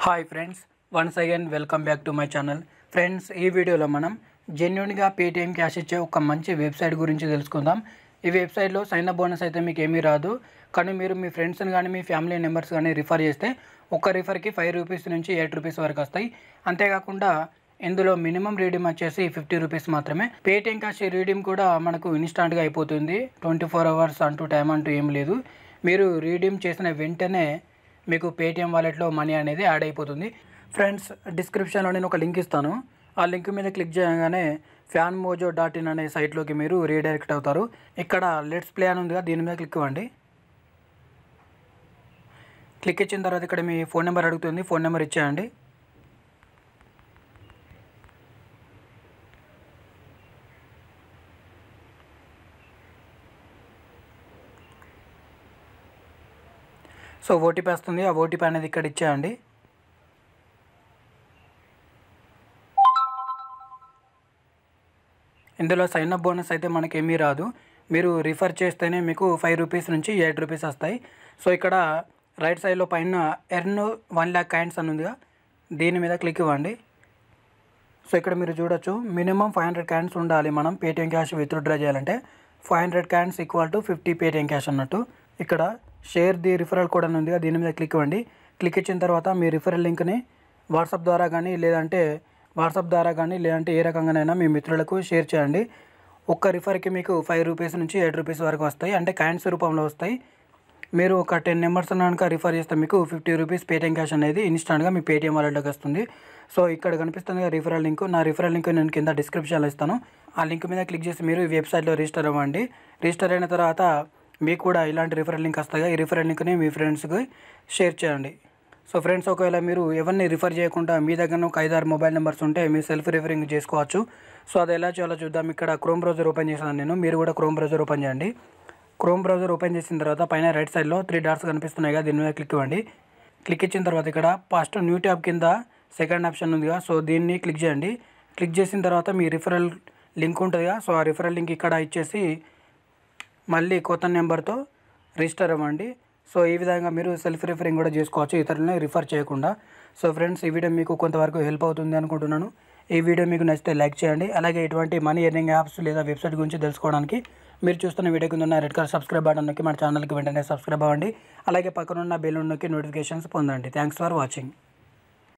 Hi friends, once again welcome back to my channel. Friends, ఈ వీడియోలో మనం జెన్యూన్గా పేటీఎం క్యాష్ ఇచ్చే ఒక మంచి వెబ్సైట్ గురించి తెలుసుకుందాం. ఈ వెబ్సైట్లో సైన్ అప్ బోనస్ అయితే మీకు ఏమీ రాదు, కానీ మీరు మీ ఫ్రెండ్స్ని కానీ మీ ఫ్యామిలీ మెంబర్స్ కానీ రిఫర్ చేస్తే ఒక్క రిఫర్కి 5 రూపీస్ నుంచి 8 రూపీస్ వరకు వస్తాయి. అంతేకాకుండా ఇందులో మినిమం రీడీమ్ వచ్చేసి 50 రూపీస్ మాత్రమే. పేటీఎం క్యాష్ రీడీమ్ కూడా మనకు ఇన్స్టాంట్గా అయిపోతుంది. 24 అవర్స్ అంటూ టైం అంటూ ఏం లేదు. మీరు రీడీమ్ చేసిన వెంటనే మీకు పేటీఎం వాలెట్లో మనీ అనేది యాడ్ అయిపోతుంది. ఫ్రెండ్స్, డిస్క్రిప్షన్లో నేను ఒక లింక్ ఇస్తాను. ఆ లింక్ మీద క్లిక్ చేయగానే fanmojo.in అనే సైట్లోకి మీరు రీడైరెక్ట్ అవుతారు. ఇక్కడ లెట్స్ ప్లే అని ఉందిగా, దీని మీద క్లిక్ ఇవ్వండి. క్లిక్ ఇచ్చిన తర్వాత ఇక్కడ మీ ఫోన్ నెంబర్ అడుగుతుంది, ఫోన్ నెంబర్ ఇచ్చేయండి. సో ఓటీపీ వస్తుంది, ఆ ఓటీపీ అనేది ఇక్కడ ఇచ్చేయండి. ఇందులో సైన్ అప్ బోనస్ అయితే మనకి ఏమీ రాదు. మీరు రిఫర్ చేస్తేనే మీకు 5 రూపీస్ నుంచి 8 రూపీస్ వస్తాయి. సో ఇక్కడ రైట్ సైడ్లో పైన ఎర్న్ 1 lakh కాయిన్స్ అని ఉందిగా, దీని మీద క్లిక్ ఇవ్వండి. సో ఇక్కడ మీరు చూడొచ్చు, మినిమం 500 కాయిన్స్ ఉండాలి మనం పేటీఎం క్యాష్ విత్డ్రా చేయాలంటే. 500 coins equal to 50 Paytm cash అన్నట్టు. ఇక్కడ షేర్ ది రిఫరల్ కోడ్ అని ఉందిగా, దీని మీద క్లిక్ ఇవ్వండి. క్లిక్ ఇచ్చిన తర్వాత మీ రిఫరల్ లింక్ని వాట్సాప్ ద్వారా కానీ లేదంటే ఏ రకంగానైనా మీ మిత్రులకు షేర్ చేయండి. ఒక్క రిఫర్కి మీకు 5 రూపీస్ నుంచి 8 రూపీస్ వరకు వస్తాయి, అంటే కాయిన్స్ రూపంలో వస్తాయి. మీరు ఒక 10 మెంబర్స్ కనుక రిఫర్ చేస్తే మీకు 50 రూపీస్ పేటీఎం క్యాష్ అనేది ఇన్స్టాంట్గా మీ పేటీఎం వాలెట్లోకి వస్తుంది. సో ఇక్కడ కనిపిస్తుంది రిఫరల్ లింక్, నా రిఫరల్ లింక్ నేను కింద డిస్క్రిప్షన్లో ఇస్తాను. ఆ లింక్ మీద క్లిక్ చేసి మీరు ఈ వెబ్సైట్లో రిజిస్టర్ అవ్వండి. రిజిస్టర్ అయిన తర్వాత మీకు కూడా ఇలాంటి రిఫరల్ లింక్ వస్తాయి. ఈ రిఫరల్ లింక్ని మీ ఫ్రెండ్స్కి షేర్ చేయండి. సో ఫ్రెండ్స్, ఒకవేళ మీరు ఎవరిని రిఫర్ చేయకుండా మీ దగ్గర ఒక 5-6 మొబైల్ నెంబర్స్ ఉంటే మీ సెల్ఫ్ రిఫరింగ్ చేసుకోవచ్చు. సో అది ఎలా చేయాలో చూద్దాం. ఇక్కడ క్రోమ్ బ్రౌజర్ ఓపెన్ చేశాను నేను, మీరు కూడా క్రోమ్ బ్రౌజర్ ఓపెన్ చేయండి. క్రోమ్ బ్రౌజర్ ఓపెన్ చేసిన తర్వాత పైన రైట్ సైడ్లో 3 డాట్స్ కనిపిస్తున్నాయి కదా, దీని మీద క్లిక్ ఇవ్వండి. క్లిక్ ఇచ్చిన తర్వాత ఇక్కడ ఫస్ట్ న్యూ ట్యాబ్ కింద సెకండ్ ఆప్షన్ ఉందిగా, సో దీన్ని క్లిక్ చేయండి. క్లిక్ చేసిన తర్వాత మీ రిఫరల్ లింక్ ఉంటుందిగా, సో ఆ రిఫరల్ లింక్ ఇక్కడ ఇచ్చేసి మళ్ళీ కొత్త నెంబర్తో రిజిస్టర్ అవ్వండి. సో ఈ విధంగా మీరు సెల్ఫ్ రిఫరింగ్ కూడా చేసుకోవచ్చు, ఇతరులని రిఫర్ చేయకుండా. సో ఫ్రెండ్స్, ఈ వీడియో మీకు కొంతవరకు హెల్ప్ అవుతుంది అనుకుంటున్నాను. ఈ వీడియో మీకు నచ్చితే లైక్ చేయండి. అలాగే ఇటువంటి మనీ ఎర్నింగ్ యాప్స్ లేదా వెబ్సైట్ గురించి తెలుసుకోవడానికి మీరు చూస్తున్న వీడియో కింద ఉన్న రెడ్ కలర్ సబ్స్క్రైబ్ బటన్ నొక్కి మన ఛానల్కి వెంటనే సబ్స్క్రైబ్ అవ్వండి. అలాగే పక్కనున్న బెల్ నొక్కి నోటిఫికేషన్స్ పొందండి. Thanks for watching.